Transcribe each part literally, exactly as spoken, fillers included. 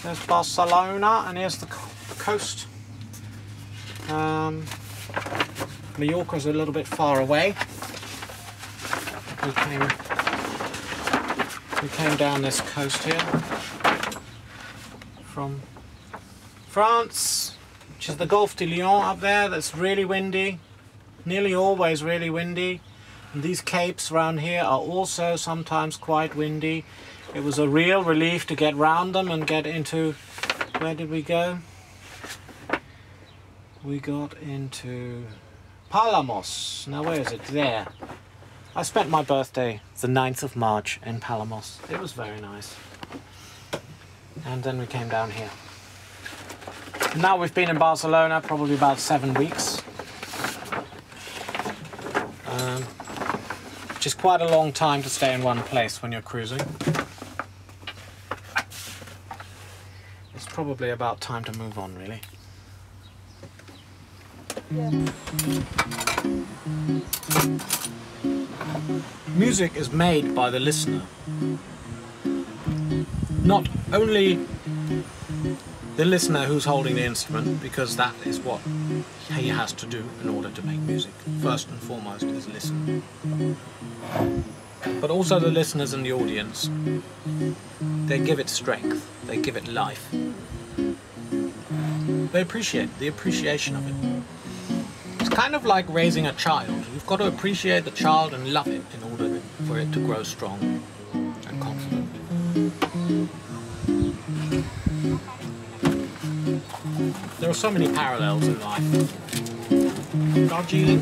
There's Barcelona, and here's the, co the coast. Um, Mallorca's a little bit far away. We came, we came down this coast here from France, which is the Gulf de Lyon up there. That's really windy, nearly always really windy. And these capes around here are also sometimes quite windy. It was a real relief to get round them and get into, where did we go? We got into Palamos. Now where is it? There. I spent my birthday the ninth of March in Palamos. It was very nice. And then we came down here. And now we've been in Barcelona probably about seven weeks. Um, which is quite a long time to stay in one place when you're cruising. It's probably about time to move on, really. Yeah. Music is made by the listener. Not only the listener who's holding the instrument, because that is what he has to do in order to make music. First and foremost is listen. But also the listeners and the audience. They give it strength. They give it life. They appreciate the appreciation of it. It's kind of like raising a child. You've got to appreciate the child and love it in order for it to grow strong and confident. There are so many parallels in life. Darjeeling.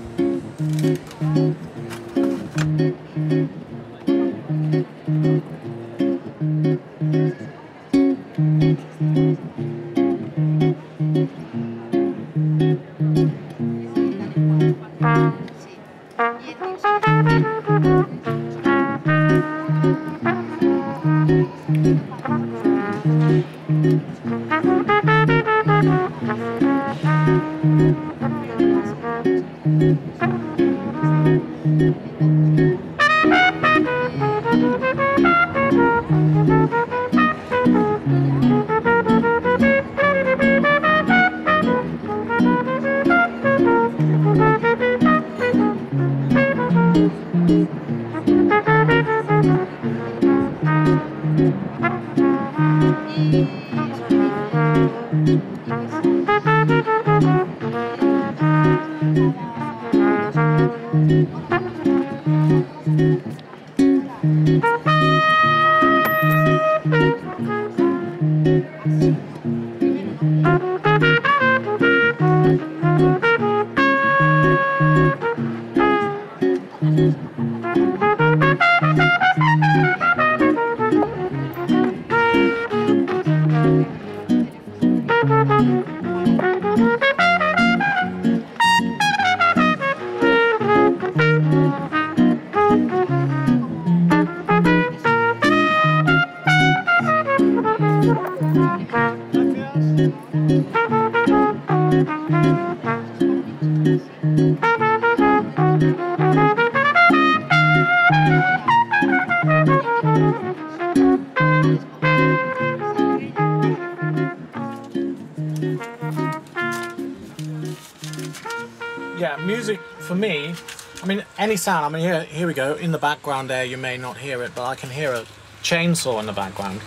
Yeah, music for me, I mean, any sound, I mean, here, here we go, in the background there, you may not hear it, but I can hear a chainsaw in the background.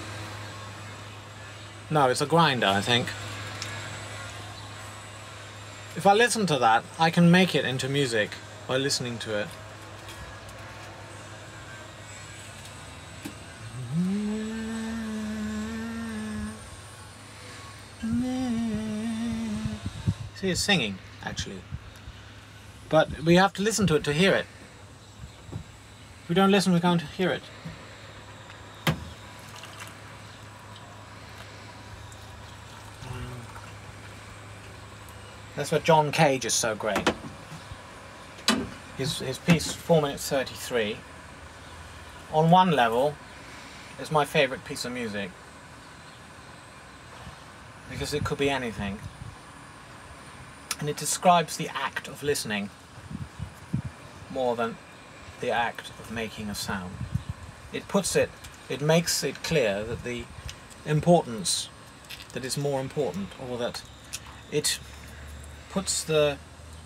No, it's a grinder, I think. If I listen to that, I can make it into music by listening to it. See, it's singing, actually. But we have to listen to it to hear it. If we don't listen, we can't hear it. That's where John Cage is so great. His, his piece, four minutes thirty-three, on one level, is my favourite piece of music. Because it could be anything. And it describes the act of listening more than the act of making a sound. It puts it, it makes it clear that the importance that is more important, or that it puts the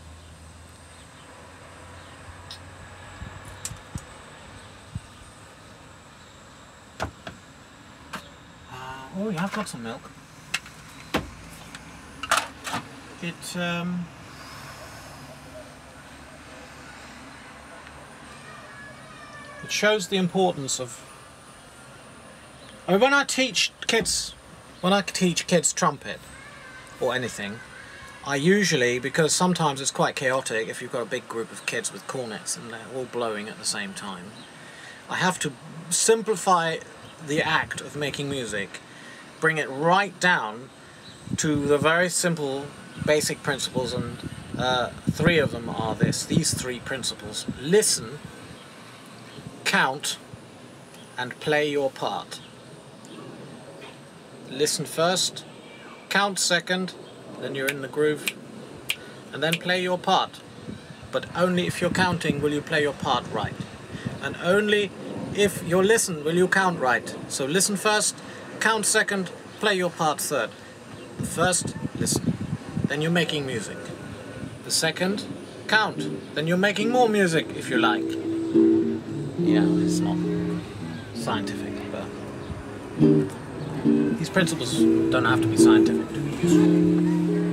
uh, oh, you have got some milk. It um, it shows the importance of. I mean, when I teach kids, when I teach kids trumpet or anything, I usually, because sometimes it's quite chaotic if you've got a big group of kids with cornets and they're all blowing at the same time, I have to simplify the act of making music, bring it right down to the very simple basic principles, and uh, three of them are this, these three principles: listen, count, and play your part. Listen first, count second, then you're in the groove, and then play your part. But only if you're counting will you play your part right, and only if you're listen will you count right. So listen first, count second, play your part third. The first, listen, then you're making music. The second, count, then you're making more music if you like. Yeah, it's not scientific, but these principles don't have to be scientific to be useful.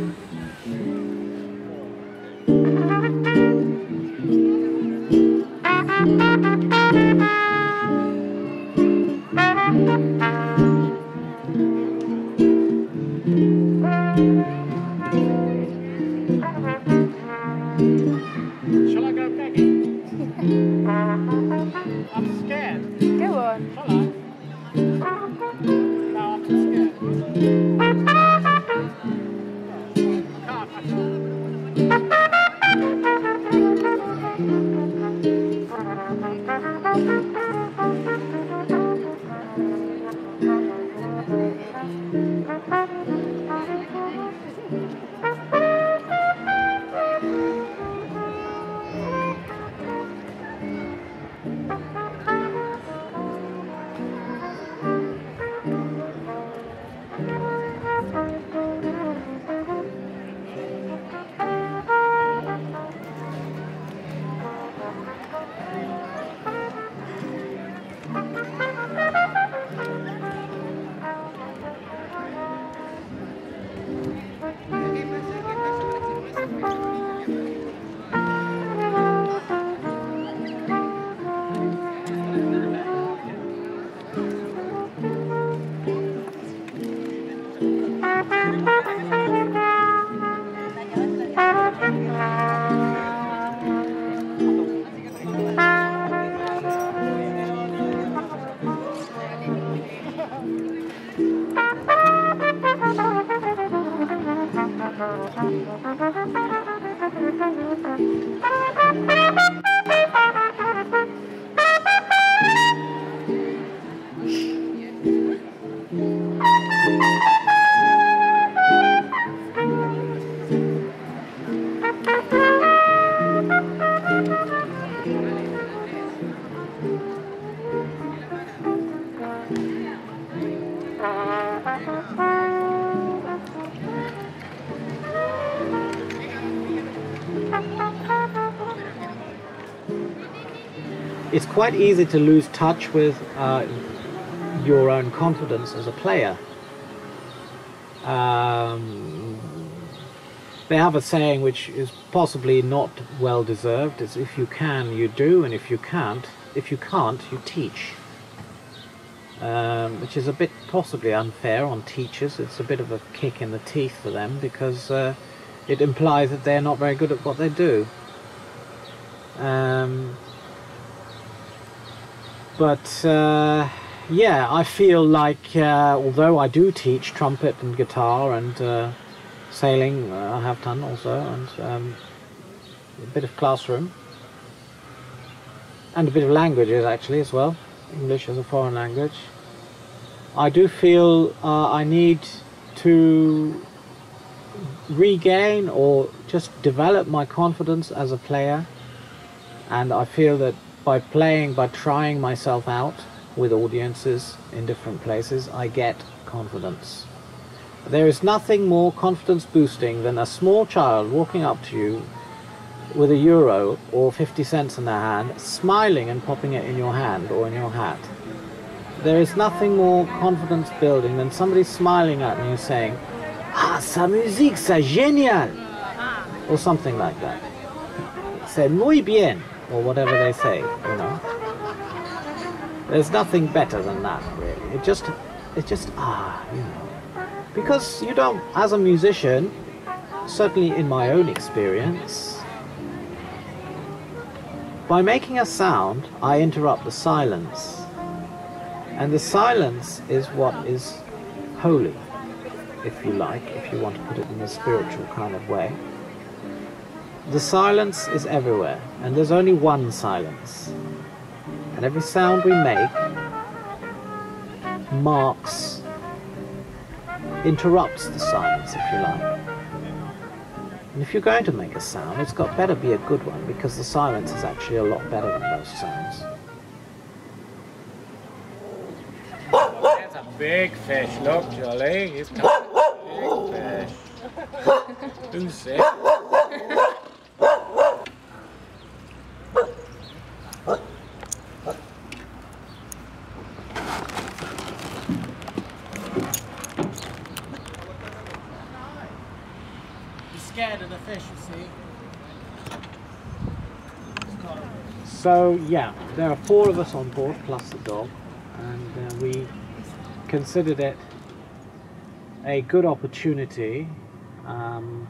Shall I go begging? I'm scared. Go on. Shall I? No, I'm too scared. I can't, I can't. It's quite easy to lose touch with uh, your own confidence as a player. Um, they have a saying which is possibly not well deserved. It's if you can, you do, and if you can't, if you can't, you teach. Um, which is a bit possibly unfair on teachers. It's a bit of a kick in the teeth for them, because uh, it implies that they're not very good at what they do. Um, But uh, yeah, I feel like uh, although I do teach trumpet and guitar and uh, sailing, uh, I have done also, and um, a bit of classroom, and a bit of languages actually as well, English as a foreign language. I do feel uh, I need to regain or just develop my confidence as a player, and I feel that by playing, by trying myself out, with audiences in different places, I get confidence. There is nothing more confidence boosting than a small child walking up to you with a euro or fifty cents in their hand, smiling and popping it in your hand or in your hat. There is nothing more confidence building than somebody smiling at me and saying, "Ah, sa musique, c'est génial," or something like that. C'est muy bien, or whatever they say, you know. There's nothing better than that, really. It just, it just, ah, you know. Because you don't, as a musician, certainly in my own experience, by making a sound, I interrupt the silence. And the silence is what is holy, if you like, if you want to put it in a spiritual kind of way. The silence is everywhere, and there's only one silence. And every sound we make marks, interrupts the silence, if you like. And if you're going to make a sound, it's got better be a good one, because the silence is actually a lot better than those sounds. That's a big fish. Look, Jolly. He's got a big fish. Who's it? He's scared of the fish, you see. So, yeah, there are four of us on board, plus the dog. And uh, we considered it a good opportunity. Um,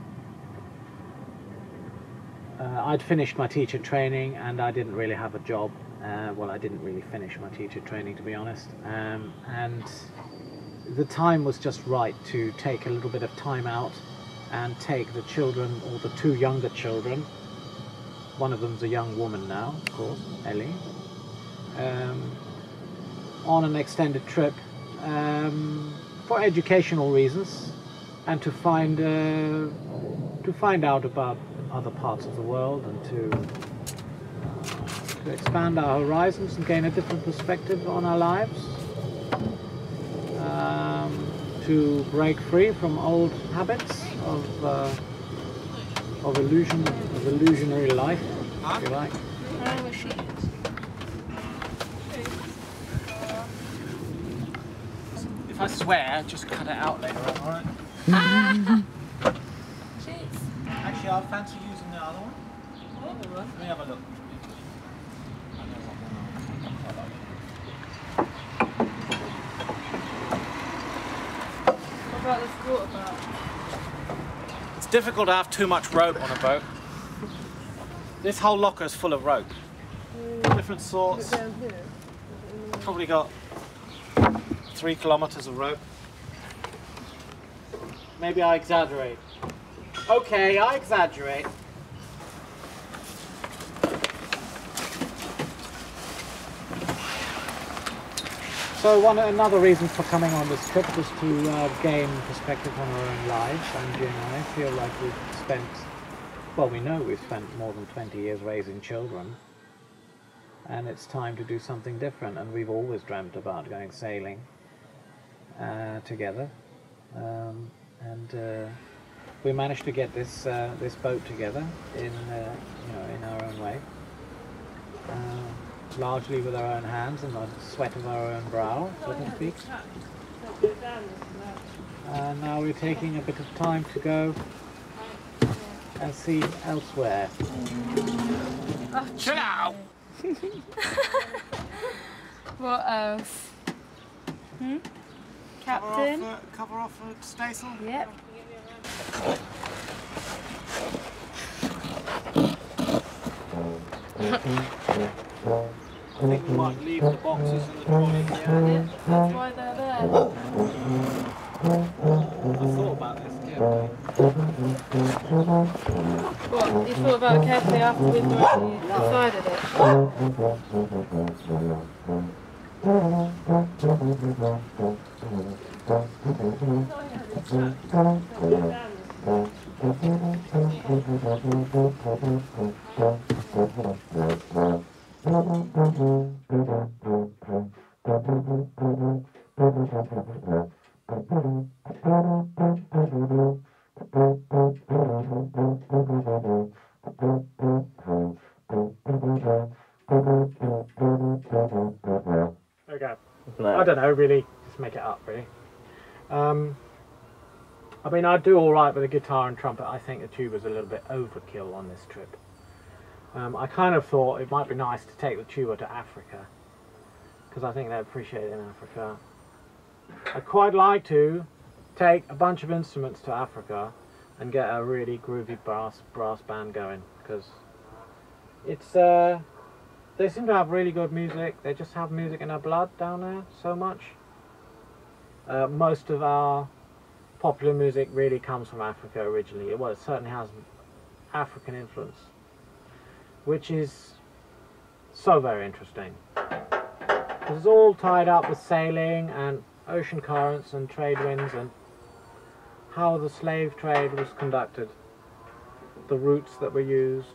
uh, I'd finished my teacher training and I didn't really have a job. Uh, well, I didn't really finish my teacher training, to be honest. Um, and the time was just right to take a little bit of time out and take the children, or the two younger children. One of them's a young woman now, of course, Ellie. Um, on an extended trip um, for educational reasons, and to find uh, to find out about other parts of the world, and to, uh, to expand our horizons and gain a different perspective on our lives, um, to break free from old habits of uh, of illusion, of illusionary life, if you like. If I swear, just cut it out later on, alright? Actually, I fancy using the other one. Let me have a look. What about the squat about? It's difficult to have too much rope on a boat. This whole locker is full of rope. Different sorts. Probably got three kilometers of rope. Maybe I exaggerate. Okay, I exaggerate. So one another reason for coming on this trip was to uh, gain perspective on our own lives, and you know, I feel like we've spent, well, we know we've spent more than twenty years raising children, and it's time to do something different. And we've always dreamt about going sailing uh, together, um, and uh, we managed to get this uh, this boat together in uh, you know, in our own way. Uh, largely with our own hands and the sweat of our own brow, so to speak. And now we're taking a bit of time to go and see elsewhere. Oh, Chill out! What else? Hmm? Captain? Cover off, uh, cover off uh, staysail? Yep. I think we might leave the boxes in the trolley here. Yeah, that's why they're there. I thought about this carefully. What? You thought about it carefully afterwards or you decided it? Okay. I don't know, really. Just make it up, really. Um, I mean, I do all right with the guitar and trumpet. I think the tuba's a little bit overkill on this trip. Um, I kind of thought it might be nice to take the tuba to Africa, because I think they appreciate it in Africa. I'd quite like to take a bunch of instruments to Africa and get a really groovy brass brass band going, because it's uh, they seem to have really good music. They just have music in their blood down there so much. Uh, most of our popular music really comes from Africa originally. Well, it certainly has African influence, which is so very interesting. It's all tied up with sailing and ocean currents and trade winds and how the slave trade was conducted, the routes that were used,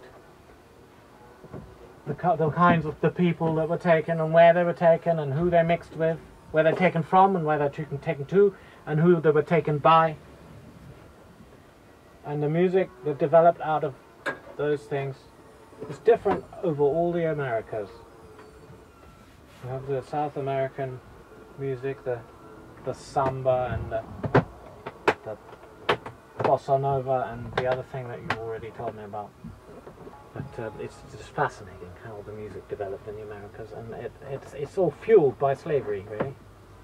the, the kinds of the people that were taken and where they were taken and who they mixed with, where they're taken from and where they're taken, taken to, and who they were taken by. And the music that developed out of those things is different over all the Americas. You have the South American music, the the samba and the, the bossa nova and the other thing that you already told me about. But uh, it's just fascinating how the music developed in the Americas, and it, it's it's all fueled by slavery, really.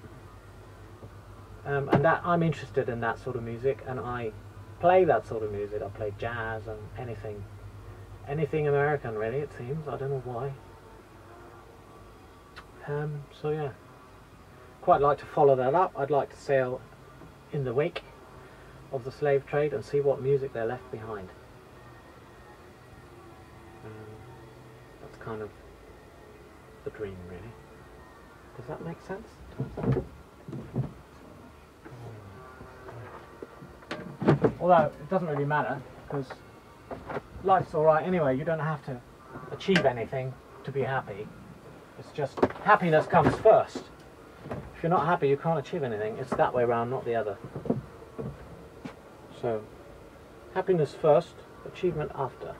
Um, and that I'm interested in that sort of music, and I play that sort of music. I play jazz and anything, anything American, really. It seems. I don't know why. Um, so yeah, quite like to follow that up. I'd like to sail in the wake of the slave trade and see what music they left behind. Um, that's kind of the dream, really. Does that make sense? Although it doesn't really matter, because life's alright anyway. You don't have to achieve anything to be happy. It's just happiness comes first. If you're not happy, you can't achieve anything. It's that way around, not the other. So, happiness first, achievement after.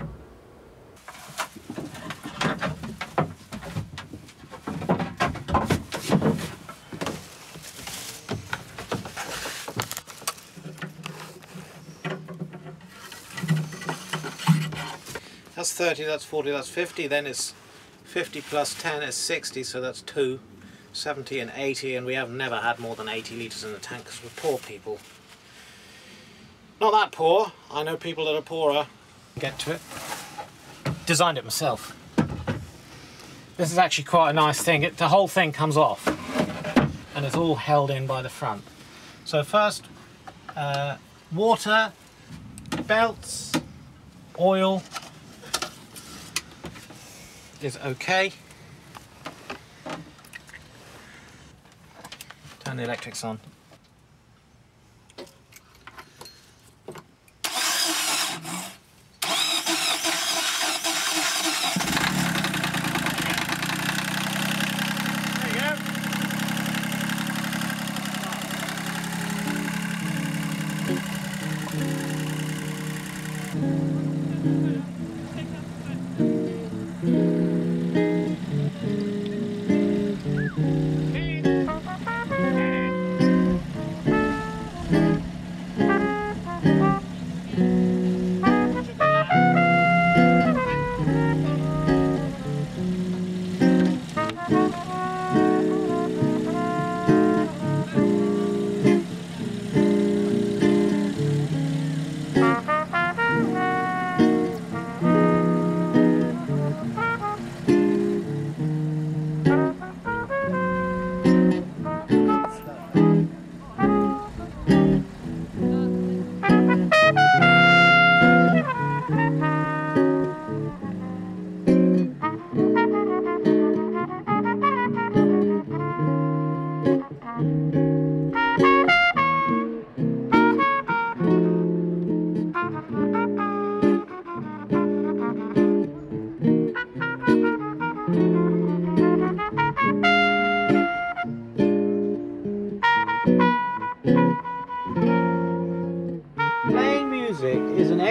That's thirty, that's forty, that's fifty, then it's fifty plus ten is sixty, so that's two, seventy and eighty, and we have never had more than eighty litres in the tank because we're poor people. Not that poor, I know people that are poorer. Get to it. Designed it myself. This is actually quite a nice thing. It, the whole thing comes off and it's all held in by the front. So first, uh, water, belts, oil is okay. Turn the electrics on.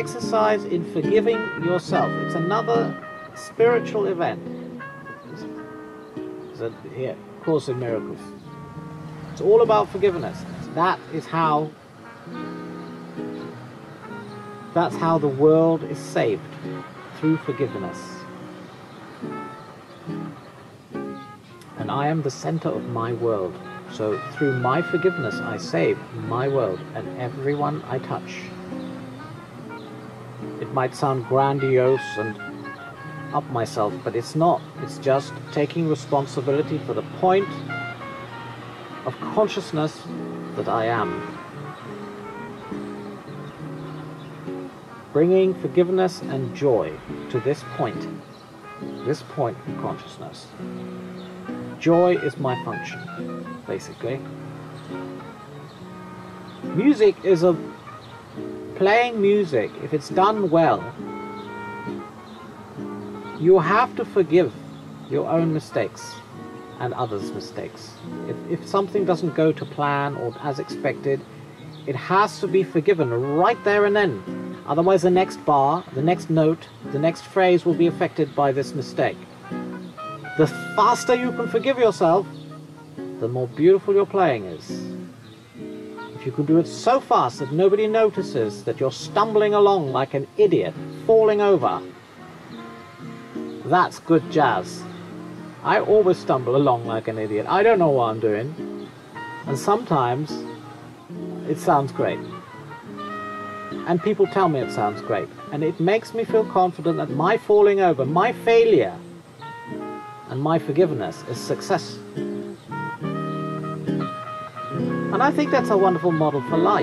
exercise in forgiving yourself. It's another spiritual event. It's here, Course in Miracles. It's all about forgiveness. That is how that's how the world is saved, through forgiveness. And I am the center of my world. So through my forgiveness I save my world and everyone I touch. It might sound grandiose and up myself, but it's not. It's just taking responsibility for the point of consciousness that I am. Bringing forgiveness and joy to this point, this point of consciousness. Joy is my function, basically. Music is a... Playing music, if it's done well, you have to forgive your own mistakes and others' mistakes. If, if something doesn't go to plan or as expected, it has to be forgiven right there and then. Otherwise the next bar, the next note, the next phrase will be affected by this mistake. The faster you can forgive yourself, the more beautiful your playing is. If you can do it so fast that nobody notices that you're stumbling along like an idiot, falling over, that's good jazz. I always stumble along like an idiot. I don't know what I'm doing. And sometimes it sounds great. And people tell me it sounds great. And it makes me feel confident that my falling over, my failure, and my forgiveness is success. And I think that's a wonderful model for life.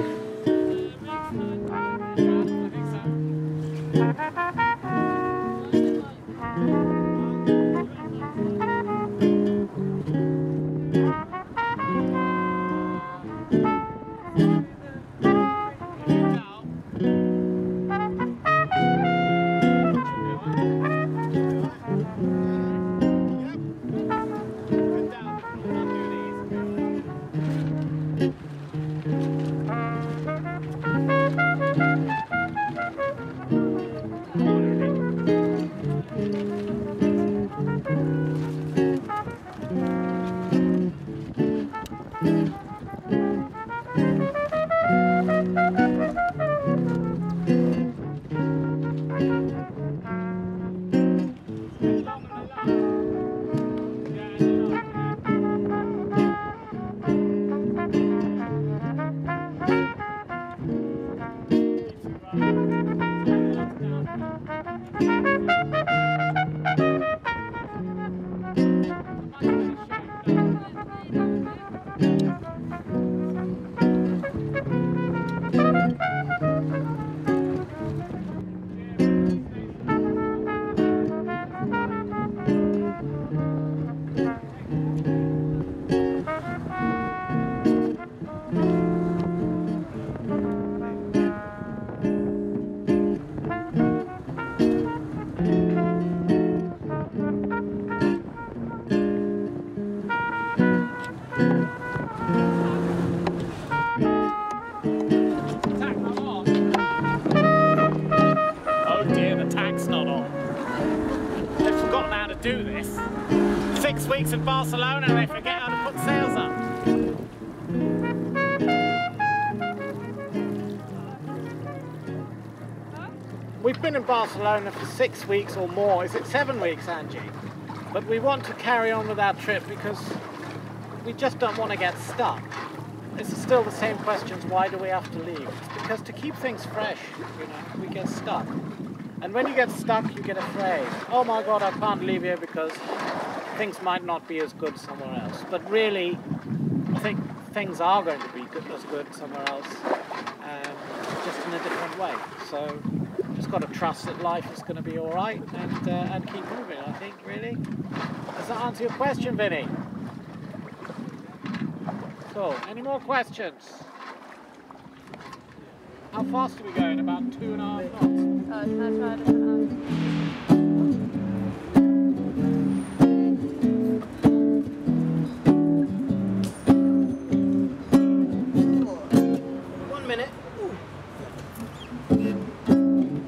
Do this. Six weeks in Barcelona and they forget how to put sails up. We've been in Barcelona for six weeks or more. Is it seven weeks, Angie? But we want to carry on with our trip because we just don't want to get stuck. This is still the same questions. Why do we have to leave? It's because to keep things fresh, you know, we get stuck. And when you get stuck, you get afraid. Oh my God, I can't leave here because things might not be as good somewhere else. But really, I think things are going to be good, as good somewhere else, um, just in a different way. So, just got to trust that life is going to be all right and uh, and keep moving. I think, really. Does that answer your question, Vinny? Cool. Any more questions? How fast are we going? About two and a half knots. Uh, can I try a different answer? One minute.